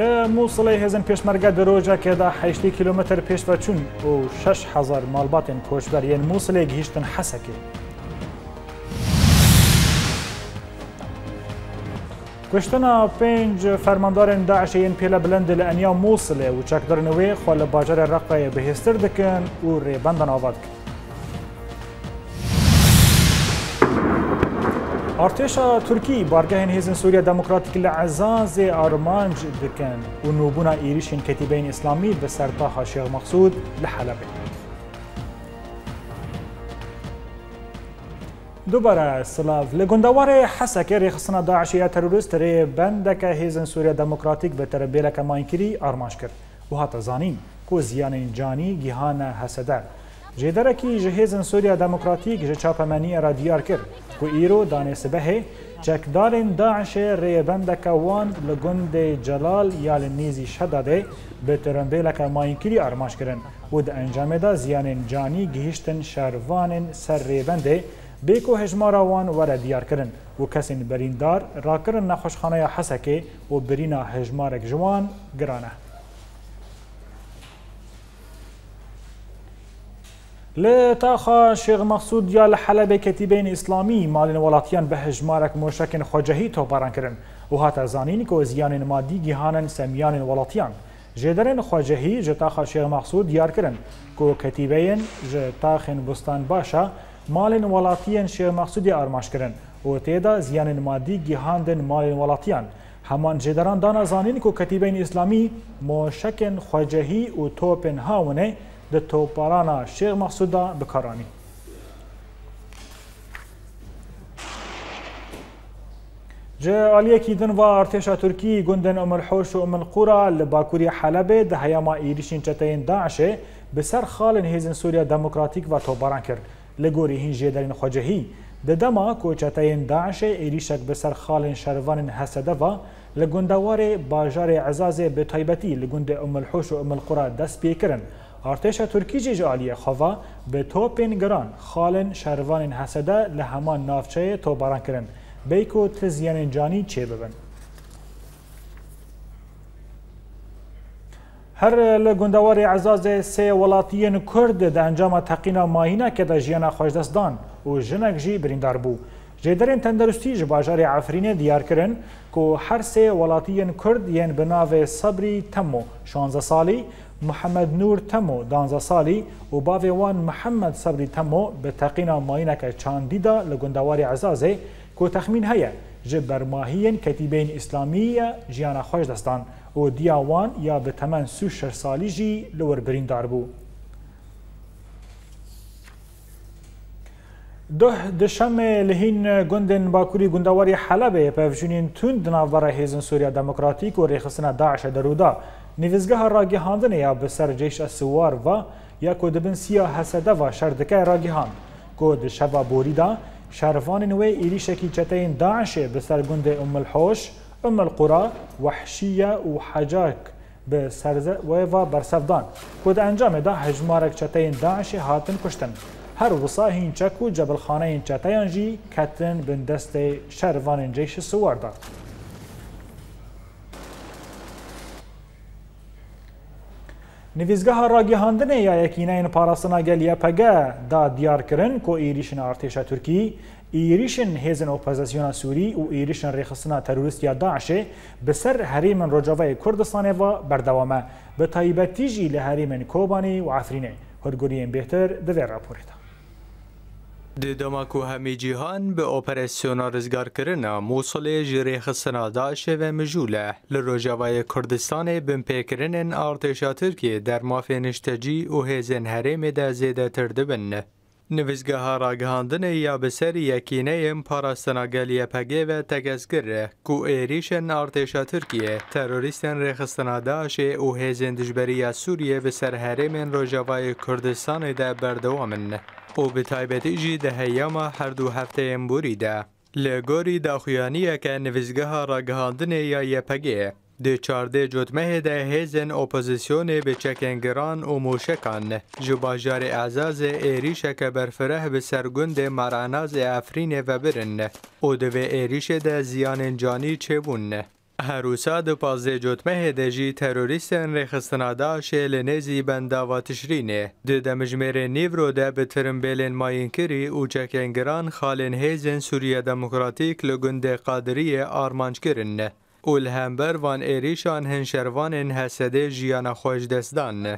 لموصل هزن پیشمرگه دروجه که دا 8 کیلومتر پیش و چون و 6000 مالباتن کوچبر یعنی موصل گهیشتن حسکه. کشتنا 5 فرماندارن داعش این پیلا بلند لانیا موصل و چکدرنوی خال باجر رقه بهستر دکن و ریبندن آواد کن. ارتشا ترکی بارگاهن هزن سوریا دموکراتیک لعزاز آرمانج دکن و نوبونا ایریشین کتیبین اسلامی به سرطاح شیخ مقصود لحلبه. دوباره سلاف لگندوار حسک ریخصنا داعشی تروریست ری بندک هزن سوریا دموکراتیک به تربیلک ماینکری آرمانج کرد و هات زانین کو زیان جانی گیهان حسده. جدرکی جهیزن سوریا دموکراتیک جه چاپمانی را دیار کرد و ایرو دانست به چکدارن داعش ریبندک وان لگند جلال یا لنیزی شداده به ترنبیلک ماینکری آرمانج کرن و ده انجام دا زیان جانی گهشتن شهروان سر ریبنده بیکو هجمارا وان ور دیار کرن و کسین بریندار را کرن نخوشخانه حسکه و برینا هجمارک جوان گرانه. لتاخا شیخ مقصود یا لحلب کتیبین اسلامی مالن ولاتیان به هجمارک موشکن خوجهی توپاران کرن و هات زانین که زیان مادی گیهانن سمیان ولاتیان جدرن خوجهی جتاخا شیخ مقصود دیار کرن که کتیبین جتاخن بستان باشا مالن ولاتیان شیخ مقصودی آرماش کرن و تیدا زیان مادی گیهاندن مالن ولاتیان همان جدران دانا زانین که کتیبین اسلامی موشکن خوجهی و توپن هاونه ده توپارانا شیخ مقصودا بکارانی. جه آلیه کیدن و ارتشا ترکی گندن ام الحوش و ام القرى لباکوری حلبه ده هیاما ایریشین چتین داعشه بسر خالن هیزن سوریا دموکراتیک و توپاران کرد. لگوری هین جیدرین خوجهی ده دما که چتین داعشه ایریشک بسر خالن شروان حسده و لگندوار باجار عزازه به تایبتی لگند ام الحوش و ام القرى دست بیکرن. ارتشا ترکی جالیه خوا به توپین گران خالن شهروان حسده لهمان نافچه توباران کرن بیکو تزیان جانی چه ببن. هر لگندوار عزاز سه ولاتیین کرد ده انجام تقینا ماهینه که ده جیانا خوشدستدان و جنک جی بریندار بو. جدرین تندرستی جباجار عفرین دیار کرن که هر سه ولاتیین کرد ین بناو صبری تمو 16 سالی محمد نور تمو 12 سالی و باویوان محمد صبری تمو به تقینا ماینک چاندیدا لگندوار عزازه که تخمین هیا جبر ماهین کتیبین اسلامی جیانا خوش دستان و دیاوان یا به تمن 36 سالی جی لور بریندار بو. ده دشم لهین گندن باکوری گندواری حلبه پفجونین تند ناوبر هیزن سوریا دموکراتیک و ریخستنا داعش درودا نویزگاه راگیهاندن یا بسر جیش السوار و یا کودبن سیا حسده و شردکه راگیهاند کود شبا بوریدا شرفان نوی ایریشکی چتین داعش بسر گند ام الحوش ام القرى وحشیه و حجاک به سرزه و برسفدان کود انجام دا هجمارک چتین داعش هاتن کشتن هر وصاهین چک و جبل خانه این چتین جی کتن بن دست شرفان جیش السوار دا. نویزگاه راگیهاندن یا یکینه این پاراستنا گلیه پگه دا دیار کرن که ایریشن ارتشا ترکی، ایریشن هیزن اپوزیسیون سوری و ایریشن ریخستنا تروریست یا داعشه بسر حریم رجاوه کردستان و بردوامه به تایبتی جی لحریم کوبانی و عفرینه. هرگورین بهتر دویر راپوریده. دماکو همی جیهان به اپراسیونا رزگار کرنا موصل جری خستنا داعشه و مجوله لروجاوای کردستان بمپیکرنن ارتشا ترکیه در مافی نشتجی و هیزن حریم دا زیده تردبن. نویزگاه راگهاندن یا بسر یکینه پاراستنا گلیه پگه و تگزگره کو ایریشن ارتشا ترکیه تروریستن ریخستنا داعشه و هیزن دجبری سوریه بسر حریم روجاوای کردستان دا بردوامن. او به تایبتی جی ده هیاما هر دو هفته بوریده. لگوری داخویانیه که نویزگاه راگهاندن یا یپگه ده 14 جتمه ده هیزن اپوزیسیون به چکنگران و موشکان جباجار اعزاز ایریش که برفره به سرگند مراناز افرین و برن او ده ایریش ده زیان جانی چه بون. هروسا د 15 جوتمه د جی تروریستن رخصتنا داعش لنزی بنداوا تشرینه د دمجمر نیورو ده به ترمبلن ماینکری او چکنگران خالن هیزن سوریه دموکراتیک لگند قادری آرمانج کرن او الهمبر وان ایریشان هنشروان حسده جیان خوش دستدان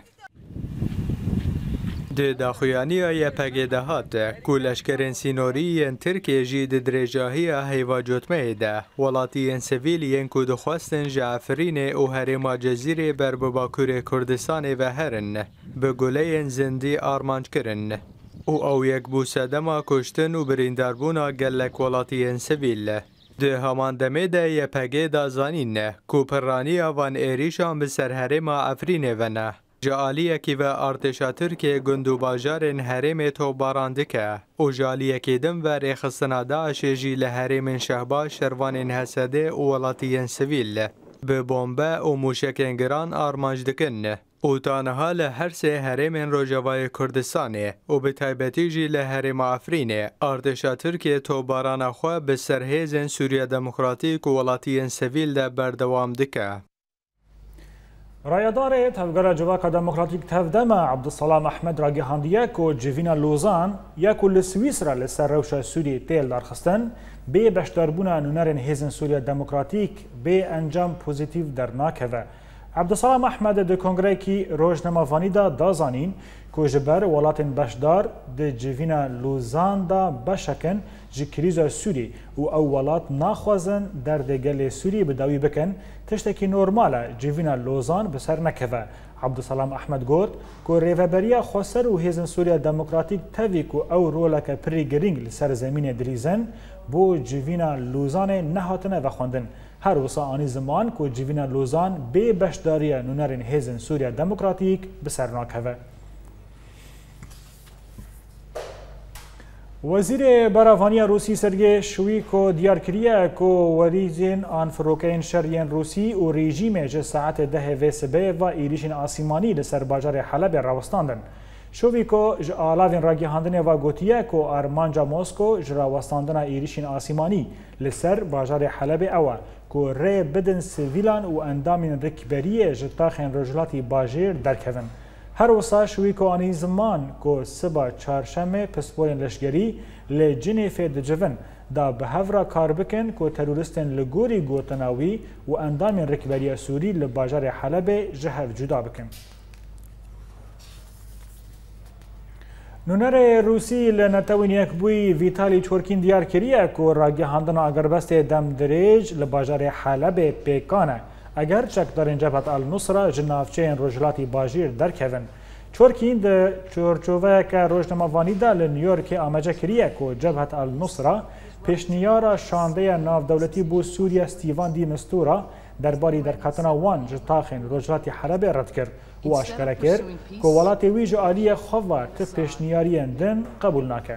د داخویانی ای پگیده هات کولشکرین سینوری ترکیه جی د درجاهی هیوا جوتمه ده ولاتی سویلی کو دخواستن جعفرین او هرما جزیره بر باکور کردستان و هرن به گله زندی آرمانج کرن او یک بوسدما کشتن و برینداربونا گلک ولاتی سویل ده همان دمه ده ی پگیده زانین کوپرانی وان ایریشان به سرهرما افرین و نه جالیه کی و ارتشا ترکیه گندو باجارن حرم تو باراندکه او جالیه کی دم و رخصتنا داعش جی لحرم شهبا شروان حسده و ولاتی سویل به بمبه و موشکنگران آرمانج دکن او تانها لهر سه حرم روجاوای کردستانه و به تایبتی جی لحرم افرینه ارتشا ترکیه تو باران خو به سرهیزن سوریه دموکراتیک و ولاتی سویل ده بردوام دکه رایدار تفگر جواک دموکراتیک تفدم عبدالسلام احمد را گهاندیه که جوینا لوزان یکو لسویسرا لسر روش سوری تیل درخستن به بشداربونا نونرین هیزن سوریا دموکراتیک به انجام پوزیتیو در ناکوه. عبدالسلام احمد د کنگره کی روزنامه‌وانی دا دازانین که جبر ولاتن بشدار د جوینا لوزان دا بشکن جی کریزا سوری و او ولات ناخوازن در دگل سوری بداوی بکن تشتکی نورماله جوینا لوزان بسر نکوه. عبدالسلام احمد گوت که ریوبریا خوصر و هیزن سوریا دموکراتیک تاوی که او رولک پری گرینگ لسر زمین دریزن بو جوینا لوزان نهاتنه و خوندن. هر وسا آنی زمان که جوینا لوزان به بشداری نونرین هیزن سوریا دموکراتیک بسر ناکوه. وزیر براوانی روسی سرگی شویکو دیار کریه که وریزین آن فروکین شرین روسی و رژیم جه ساعت 10 و سبه و ایریشین آسیمانی لسر باجار حلب راوستاندن. شویکو جه آلاوین راگیهاندنه و گوتیه که آرمانجا موسکو جه راوستاندن ایریشین آسیمانی لسر باجار حلب اوه که ری بدن سویلان و اندامین رکبریه جه تاخین رجلاتی باجیر درکوین. هر وسا شویکو آنی زمان که سبا چارشمه پسپورین لشگری لجنیف دجون دا به هفرا کار بکن که تروریستن لگوری گوتناوی و اندامین رکبری سوری لباجار حلب جهر جدا بکن. نونر روسی لنتوین یک بوی ویتالی چورکین دیار کریه که راگیهاندن اگربست دم دریج لباجار حلب پیکانه اگر چکدارین جبهت النصره جنافچه رجلاتی باجیر درکوین. چورکین ده چورچوه که روزنامه‌وانی ده لنیویورک آماجه کریه که جبهت النصره پیشنیار شانده ناو دولتی بو سوریا ستیوان دی مستورا درباری درکتنا وان جتاخین رجلاتی حلب رد کرد و آشکار کرد که ولات ویج عالی خواه ت پیشنیاری اندن قبول نکه.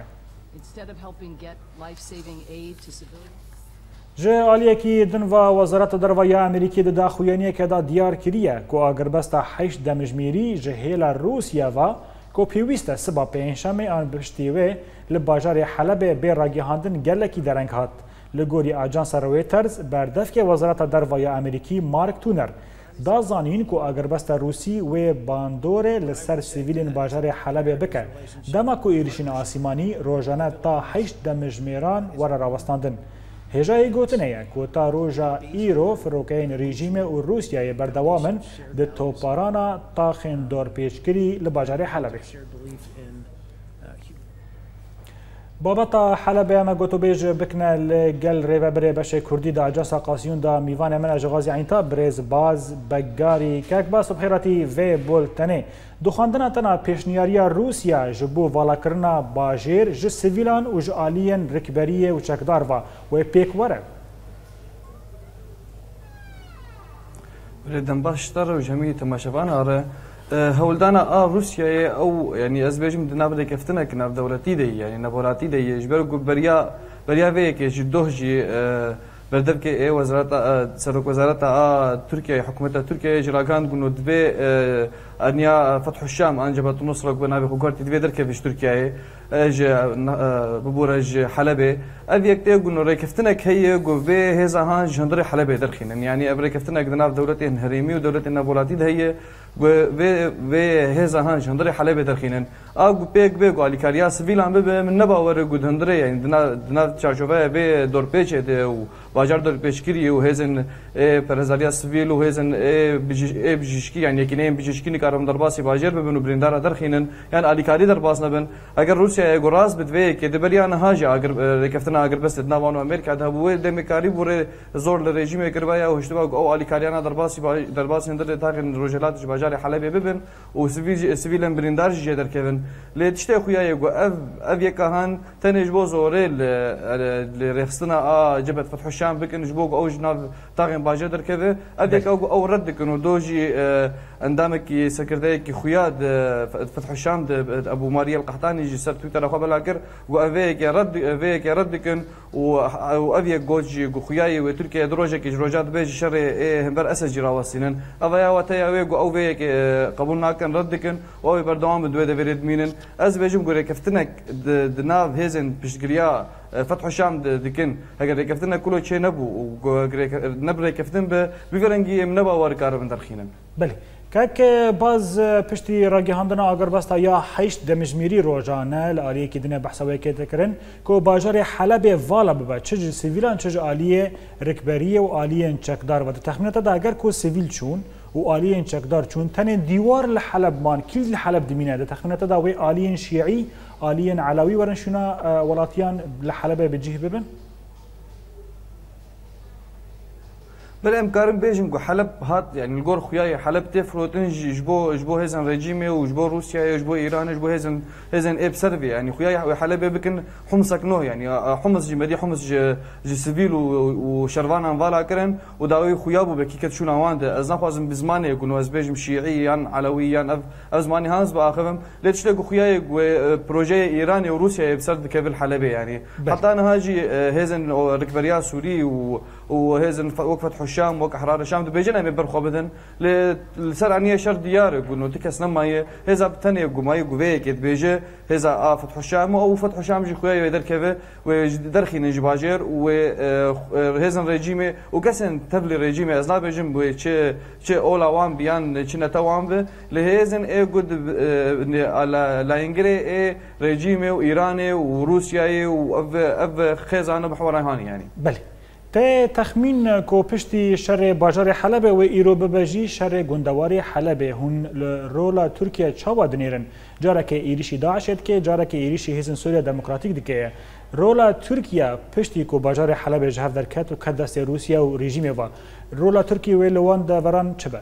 جه آلیه که دن و وزارت دروای امریکی ده داخویانیه که دا دیار کریه که اگربستا 8 دمجمیری جه هیل روسیا و که پیویسته سبا پینشمه آن بشتیوه لباجار حلب بی راگیهاندن گلکی درنگ هات. لگوری آجانس رویترز بردف که وزارت دروای امریکی مارک تونر دا زانین که اگربستا روسی و باندور لسر سیویلین باجار حلب بکه دما که ایریشین آسیمانی روزانه تا 8 دمجمیران ور راوستاندن. هجای گوتنه که تا روژا ایرو فروکین رژیم و روسیای بردوامن ده توپارانا تاخین دور پیشکری لباجار حلبه. بابتا حلبه اما گوتو بیج بکنه لگل ریوه بره بشه کردی دا اجاسا قاسیون دا میوان من اجغازی عینتا بریز باز بگاری که باز بخیراتی و بولتنه دخاندنا تنا پیشنیاریا روسیا جبو والا کرنا باجیر ج سویلان و ج آلین رکبریه و چکدار و پیک وره دنباشتر و جمعی تماشوان آره هولدانا روسيا او يعني ازبيجم دناب كفتنا كناف دولتي دي يعني نبولاتي دي يجبر بريا فيك جدوجي بردبك اي وزارة سرك وزارة تركيا حكومة تركيا جراكان كنو دبي انیا فتح الشام ان جبهه النصره بنابي خوكارتي دفي دركه في تركيا اج ببورج حلبه ابي يكتب انه ريكفتنك هي جوفي هذا هان جندري حلبه درخين يعني ابي ريكفتنك دنا دولتين هريمي ودولتين نابولاتي هي و هذا هان جندري حلبه درخين اغو بيك على كاريا سيفيل عم من نبا ور جود هندري يعني دنا تشارجوفا بي دور بيتش و باجار دور بيشكري وهزن برزاليا سيفيل وهزن بيجشكي يعني كنين بيجشكي نكارم درباسي باجر بنو بريندارا درخين يعني على كاري درباسنا بن اگر روسيا يغراس بدوي كدبريا نهاجا اگر ركفتنا اگر بس دناوانو امريكا ده بو دمكاري بور زور للريجيم يكربايا واشتبا او على كاريانا درباسي هندر تاغن روجلات باجار حلبي ببن وسيفيل بريندار جدر كيفن لتشتي خويا يغو اف يكهان تنجبو زوري لريخستنا جبهه فتح الشام بكن جبوق او جناب تاغن باجر كيف اديك او ردك انه دوجي اندامك سكرتيك خويا فتح الشام ابو ماريا القحطاني يجي سر تويتر اخو بلاكر وافيك ردكن وافيك جوجي خوياي وتركيا دروجك جروجات بيج شر همبر اسج راوسينن افيا وتيا ويغو او فيك قبولنا كان ردكن او بردوام دو دفريد مينن از بيجم غوري كفتنك دناف هيزن بشغريا فتح الشام دكن هكذا كفتنا كله شيء نبو نبري كفتن بفرنجي منبا وركار من درخينا بله كاك باز پشتی راگهاندنا اگر بستا یا 8 دمجمیری روزانه لالیه کی دنیا بحثوی که تکرن کو باجار حلب والا ببا چج سیویلان چج آلیه رکبریه و آلیه چکدار و تخمینات دا اگر کو سیویل چون و آلیه چکدار چون تن دیوار لحلب مان کل لحلب دمینه دا تخمینات دا وی آلیه شیعی آلیه علاوی ورنشونا ولاتیان لحلب بجيه ببن بالامكان بيجم جو حلب هات يعني الجور خوياي حلب تفروتن جبو هزن ريجيمي وجبو روسيا وجبو ايران وجبو هزن اب سيرفي يعني خوياي حلب بكن حمصك نو يعني حمص جمدي حمص جي سيفيل وشرفان انفالا كرن وداوي خويابو بكيكت شو نواند از نخوازم بزمانه يكونوا از بيجم شيعيا علويا از زماني هانز باخفم ليتشلقو خوياي بروجي ايراني وروسيا بسرد كيف حلبي يعني حتى انا هاجي هزن ركبريا سوري وهزن وقفت الشام وك احرار الشام بيجنا ببرخو بدن لسر عنيه شر ديار انه تكس نما هذا بتني قماي قبيك بيجي هذا فتح الشام او فتح الشام جي خويا يدر كيف ودرخي نجباجر وهذا ريجيمي وكسن تبلي ريجيمي ازنا بيجم بو تشي اولا وان بيان تشنا توان لهزن اي قد على لا انجري اي ريجيمي وايراني وروسيا واف خزانه بحوران هاني يعني بله تخمین کو پشتی شر باجار حلب و ایرو ببجی شر گندواری حلب هون رولا ترکیه چاوا دنیرن جاره که ایریشی داعشت که جاره که ایریشی هیزن سوریا دموکراتیک دیگه رولا ترکیه پشتی کو باجار حلب جهف درکت و کد دست روسیه و رژیم و رولا ترکیه و لوان دوران چبه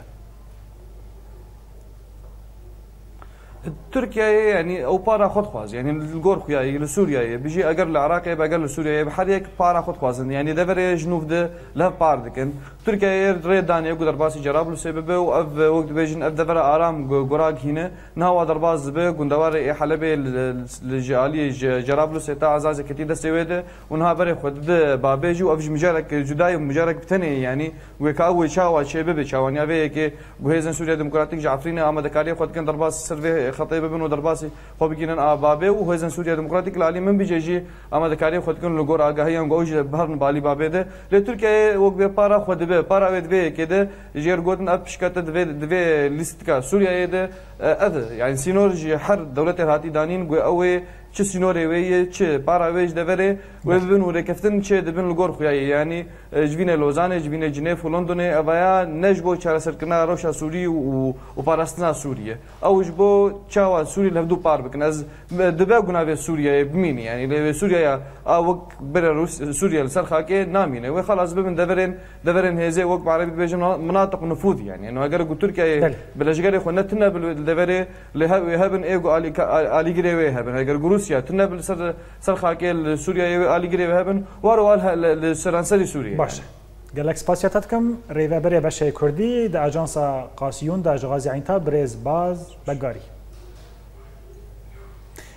تركيا يعني او بارا خد خواز يعني الجور خويا لسوريا بيجي اقل العراق باقل لسوريا بحريك بارا خد خواز يعني دفر جنوب ده لا باردكن تركيا ريد داني يقدر باسي جراب سببه واف وقت بيجن اف دفر ارام جوراق هنا نهوا درباز به غندوار حلبه الجالي جراب ستا عزاز كتير دسويده ونها بري خد بابيجي واف مجارك جداي مجارك بتني يعني وكاوي شاوا شباب شاوانيا بيك وهزن سوريا ديمقراطيك جعفرين امد كاري خد كان درباز سيرفي خطيبه بنو درباسي خو بگینن آبابه و هزن سوریا دموکراتیک لالی من بيجي اما دکاری خود کن لگور آگاهیان گوش بهرن بالی بابه ده ل ترکیه وق به پارا خود به پارا ود به کده جير گوتن اپ شکات ده لیست کا سوریا ده اد يعني سينور جي حر دولت هاتي دانين گو اوه چه سينوري وي چه پارا ويج دفره و بنو ركفتن چه دبن لگور خويا يعني جوين لوزان جوين جنيف لندن اويا نجبو چار سركنا روشا سوري و پاراستنا سوريا او جبو چاوا سوري لهدو پار بكن از دبا گنا سوريا بمين يعني سوريا او بلاروس سوريا السرخاكي نامينه وخلاص بمن دفرن هزي وق عربي بيجم مناطق نفوذ يعني انه اگر تركيا بلجغري خنتنا بالدفري لهبن ايغو علي غريوي هبن اگر روسيا تنبل سرخاكي سوريا علي غريوي هبن وروالها لسرانسري سوريا باشه قالك سباسياتكم ريفا بري باشا كردي دا اجانسا قاسيون دا غازي عينتا بريز باز بقاري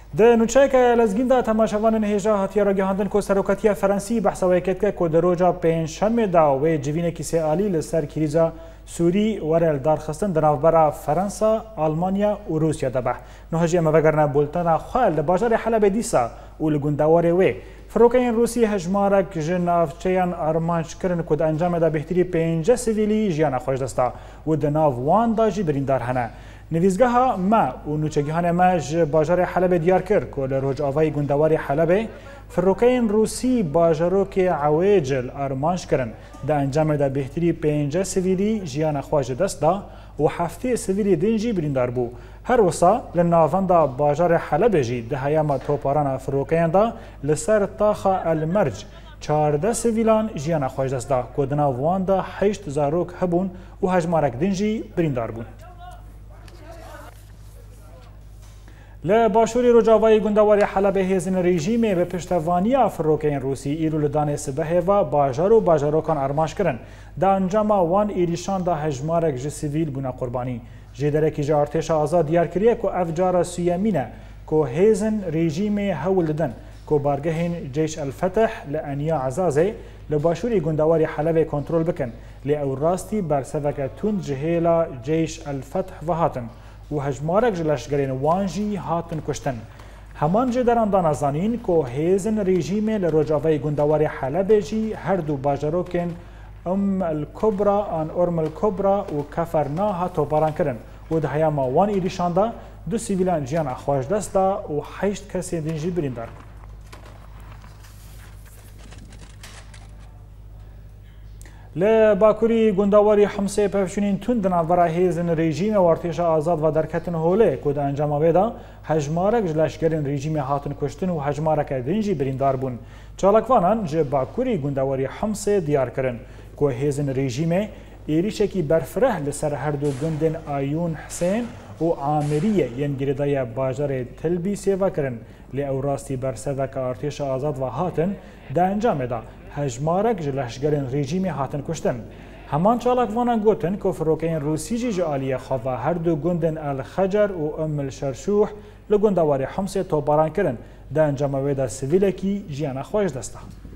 ده نوچه که لزگین دا تماشاوان هیجا هاتیا را گهاندن که سروکاتیا فرانسی بحثوی کد که در روژا پنجشنبه دا و جوین کیسه آلی لسر کریزا سوری ورل دارخستن در نوبرا فرانسا، آلمانیا و روسیا دبه. نهجی اما وگرنه بولتنا خوال لباجار حلب دیسا و لگوندواره وی. فروکین روسی هجمارک جنافچیان آرمانش کرن کد انجام دا بهتری 5 سیویلی جیان خوش دستا و دناو وان دا جی بریندار هنه. نویزگاه ما و نوچگیهان ما باجار حلب دیار کرد که لروج آوای گوندواری حلب فروکین روسی باجارو که عواجل آرمانش کرن دا انجام دا بهتری 5 سیویلی جیان خواج دست دا و 7 سیویلی دنجی بریندار بو. هر وسا لناوان دا باجار حلب جی ده هیام توپاران فروکین دا لسر طاخا المرج 14 سیویلان جیان خواج دست دا که دناوان دا 8 زاروک هبون و هجمارک دنجی بریندار بون. لباشوری رجاوای گوندواری حلب هیزن رژیم به پشتوانی فروکین روسی ایرو لدان سبه و باجاروکان ارماش کرن دا انجام وان ایریشان دا هجمارک ج سیویل بونا قربانی جدرکی جا ارتش آزاد دیار کریه که افجار سویمینه که هیزن رژیم هول ددن که بارگهین جیش الفتح لانیا عزازه لباشوری گوندواری حلب کنترول بکن لی او راستی برسوک تون جهیلا جیش الفتح و هاتن و هجمارک جلشگرین وانجی هاتن کشتن. همان جدران دانازانین که هیزن رژیم لرجاوی گوندواری حلب جی هر دو باجاروکن الکبرا آن ارم الکبرا و کفرنا هاتو باران کرن و ده هیاما وان ایریشان دا 2 سیویلان جیان اخواج دست دا و 8 کسی دنجی بریندار. لباکوری گوندواری حمسه پفشونین تون دنابرا هیزن رژیم و ارتش آزاد و درکتن هوله که ده انجام آویدا هجمارک جلشگرین رژیم هاتن کشتن و هجمارک دنجی بریندار بون. چالکوانان جه باکوری گوندواری حمسه دیار کرن که هیزن رژیم ایریشکی برفره لسر هر دو گندن آیون حسین و عامریه ین گردای باجار تلبی سیوا کرن لی او راستی برسوک ارتش آزاد و هاتن ده انجام دا هجمارک جلشگرین رژیم هاتن کشتن. همان چالکوانان گوتن که فروکین روسی جی جالیه خواه هر دو گندن الخجر و الشرشوح لگوندواری حمسه توباران کرن ده انجام ویدا سویلکی جیان خواهش دسته.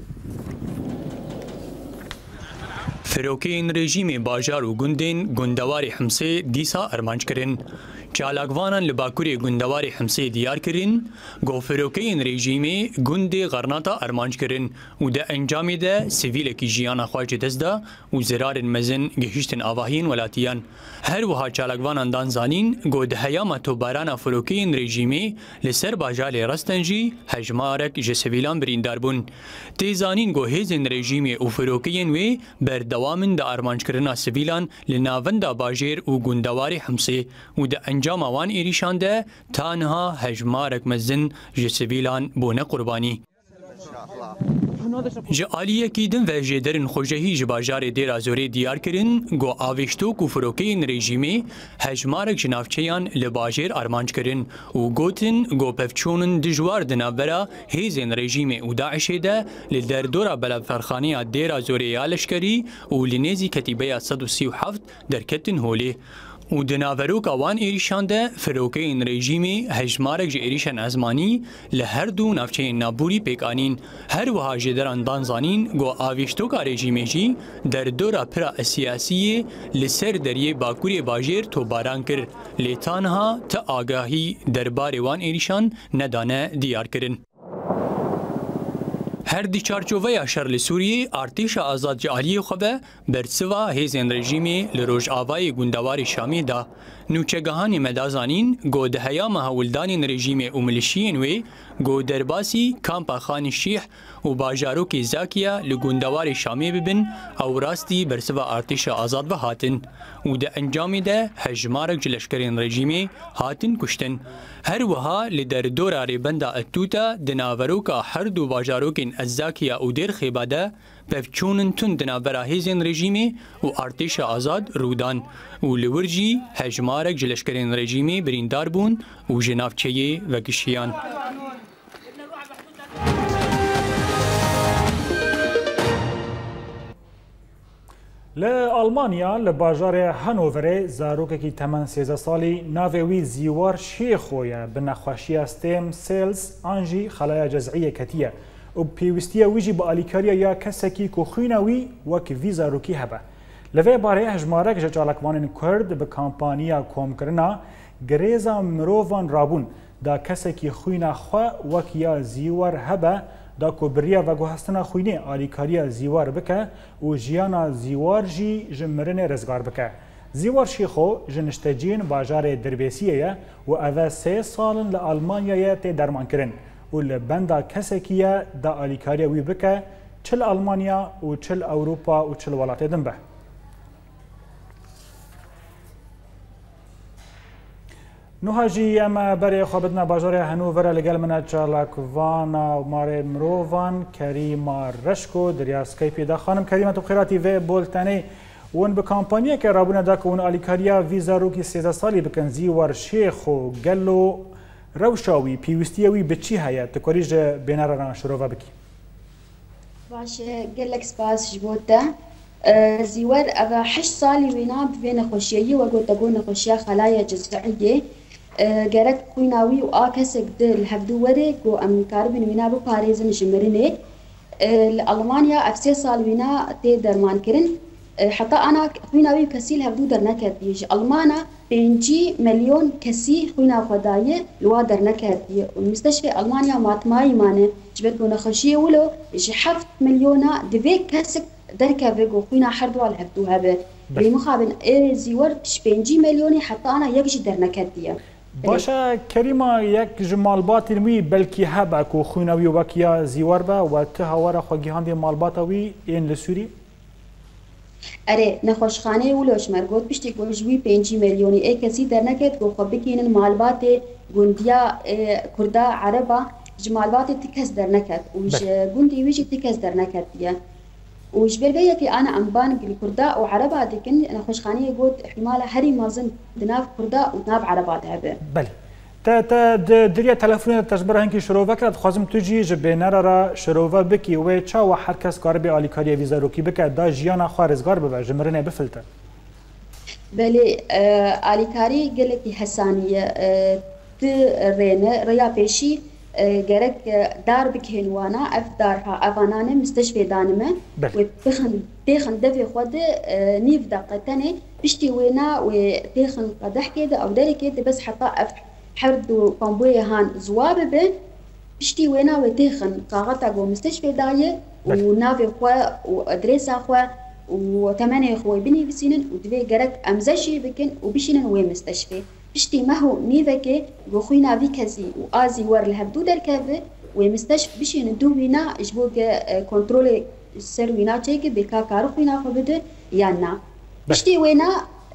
فروکین رژیم باجار و گوندواری حمسه دیسا ارمانج کرن. چالاکوانان لباکوری گوندواری حمسه دیار کرن گو فروکین رژیمی گوندی غرناتا ارمانج کرن و ده انجامی ده سیویل کی جیانا خواج دست دا و زرار مزن گهشتن آواهین ولاتیان. هر وها چالاکوانان دانزانین گو ده هیاما توباران فروکین رژیمی لسر باجال رستنجی هجمارک جسویلان بریندار بون. تیزانین گو هیزن رژیمی و فروکین وی بردوامن ده ارمانج کرنا سیویلان لناوند باجیر و گوندواری حمسه و ده انجام وان ایریشان ده تانها هجمارک مزن جسویلان بونه قربانی. جالیه کی دن و جدرن خوجهی جباجار دیر ازوری دیار کرن گو آوشتو کو فروکین رژیمی هجمارک جنافچیان لباجر ارمانج کرن و گوتن گو پفچونن دجوار دنابرا هیزن رژیمی و داعش ده لدردورا بلافرخانی دیر ازوری لشکری و لنیزی کتیبه 137 درکتن هولی. و دناوروک آوان ایریشان ده فروکین رژیمی هجمارک جه ایریشان ازمانی لهر دو نفچه نابوری پیکانین هر وها جدران دانزانین گو آویشتوکا رژیمی جی در دورا پرا سیاسی لسر دریه باکوری باجیر تو باران کر لیتانها تا آگاهی دربار وان ایریشان ندانه دیار کرن. هر دی چارچوبه شرل سوریه ارتش آزاد جالیه خوبه برسوا هیزن رژیمی لروج آوای گوندواری شامی دا نوچگاهانی مدازانین گو دهیام هولدانین رژیم و ملیشیین وی گو درباسی کامپا خان شیح و باجاروکی زاکیا لگوندواری شامی ببن او راستی برسوا ارتش آزاد و هاتن و ده انجامی ده هجمارک جلشکرین رژیمی هاتن کشتن. هر وها لدر دورا ریبندا اتوتا دناوروکا هر دو باجاروکین الزاکیا و دیر خیباده پفچونن تون دنابرا هیزن رژیمی و ارتش آزاد رودان و لورجی هجمارک جلشکرین رژیمی بریندار بون و جنافچهی و گشیان. لا آلمانیا لباجار هانوور زاروککی تمن 13 سالی ناوی زیوار شیخویه به نخوشی استیم سیلز آنجی خلایا جزعی کتیه و پیوستیه ویجی با آلیکاریا یا کسکی که خوینوی وک وی زاروکی هبه. لوی باره هجمارک جالکوانین کرد به کامپانیا کوم کرنا گریزا مروان رابون دا کسکی خوینا خوا وک یا زیوار هبه دا کوبریا و گوهستنا خوینه آلیکاریا زیوار بکه و جیانا زیوار جی جمرن رزگار بکه. زیوار شیخو جنشتجین باجار دربیسیه و اوه 3 سالن لآلمانیا تی درمان کرن و لبندا کسکیه دا آلیکاریا وی بکه چل آلمانیا و چل اوروپا و چل ولات دنبه. نوهاجی اما برای خوابتنا باجار هنوور لگل من چالاکوانا و ماره مروان کریما رشکو دریا سکیپی دا خانم کریما تو بخیراتی و بولتنی ون به کامپانیه که رابونه دا که ون آلیکاریا ویزا روکی 13 سالی بکن زیوار شیخ و گلو روشاوی پیوستیوی به چی هیا تکوریج بینار را شروع بکی؟ باشه گلک سپاس جبوده زیوار اگه 8 سالی وینا بین خوشیایی و گوتگون خوشیا خلایا جزعیه گرک خویناوی و آکسک دل هفدو وره گو امکار بین وینا بو پاریزن جمرینه الألمانيا أف 3 سال وينا تي درمان كرن حتى أنا خويناوي كسيل هفدو در نكرديش ألمانا 5 مليون كسي خوينا خداية لوا در نكردية والمستشفى ألمانيا ماتماي مانه جبت بونا خشية ولو إيش 7 مليونا دفي كسك دركا فيجو خوينا حردو على هفدو هبه اللي مخابن زيور 5 مليوني حتى أنا يكجي در نكردية باشا كريمة يك جمالبات المي بلكي هبك وخويناوي وبكيا زيوربا وتهاورا خوجيهان دي مالباتوي إن لسوري اره نخوشخانه ولوش مرگوت پشتی گوشوی 5 میلیونی ای کسی در نکرد گو خب بکینن مالبات گوندیا کردا عربا جمالبات تکس در نکرد وش گوندی ویش تکس در نکرد دیگه وش برگه که انا انبان کردا و عربا دکن نخوشخانه گوت احتمال هری مازن دناف کردا و دناف عربا دهبه بله تا دریا تلفن تجبر هنگی شروع کرد خواستم تو جی جبینر را شروع بکی و چا و هر کس کار به آلیکاری ویزا روکی بکرد دا جیانا خارزگار ببر جمرنه بفلته بله آلیکاری گلکی حسانیه رینه ریا پیشی گرک دار بکهنوانا اف دارها افانانه مستشفى دانمه و تخن دفي خود نيف دقتني بشتي وينا و تخن قدح كده او داري كده بس حتى اف حردو قنبوية هان زواب به بشتي وينا وتخن قاعدة جو مستشفى داية ونافي خوا وادريسا خوا وثمانية خوا بني بسينن ودفي جرك امزشي بكن وبشينن وين مستشفى بشتي ما هو نيفك جو خوينا في كزي وازي ور الهبدو در كافي ومستشفى بشين دو وينا اجبوك كنترول السر وينا تشيك بكا كارو خوينا خو بده يانا بشتي وينا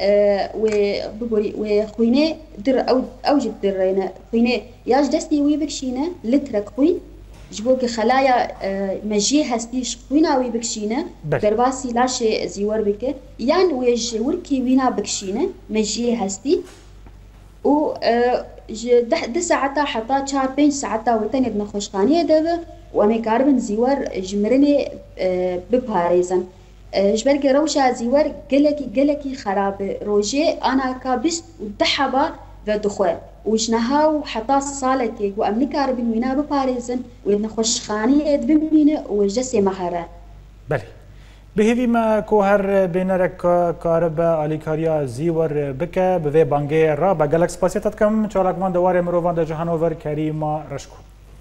وخوينه در اوجد درينا خوينه ياش دستي وي بكشينه لترك خوين جبوك خلايا مجي هستيش خوينا وي بكشينه درباسي لاشي زيور بك يان ويج وركي وينا بكشينه مجي هستي و ده ساعتا حتى 4-5 ساعتا وتاني بنخوشخانيه دبه وامي كاربن زيور جمرني بباريزن جبرك روشا زيور قلكي خراب روجي انا كابست ودحبا ودخوه وجنهاو حتى صالتي وامني كاربن وينا بباريزن ونخوشخانيه دبمينه وجسي مهاره بله بهذه ما كوهر بينرك كارب آلیکاریا زیور بکه به بانگه را با گلکس پاسیتت کم چالکمان دواره مروان ده جهانوور کریما رشکو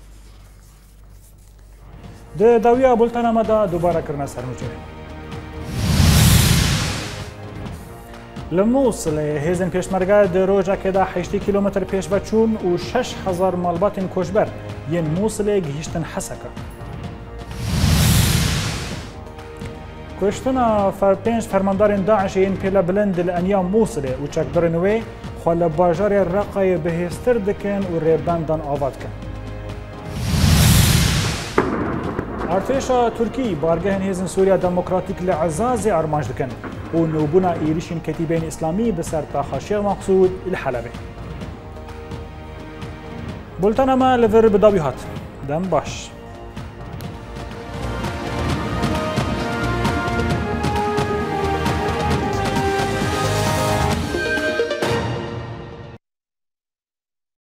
ده داویا بولتنا مدا دوباره کرنا سرمجونه لموصل هزن پیشمرگه ده روژه که ده 8 کیلومتر پیش بچون و 6000 مالبات کشبر ین موصل گهیشتن حسکه کشتن پنج فرماندار داعش این پیلا بلند الانیام موصله و چکدرنوی خال باجار رقای بهستر دکن و ریبندان آواد کن. ارتش ترکی بارگه هیزن سوریا دموکراتیک لعزاز ارمانج دکن و نوبونا ایریشین کتیبین اسلامی بسر تاخاشیق مقصود الحلبه. بولتنا ما لور بداوی هات دم باش.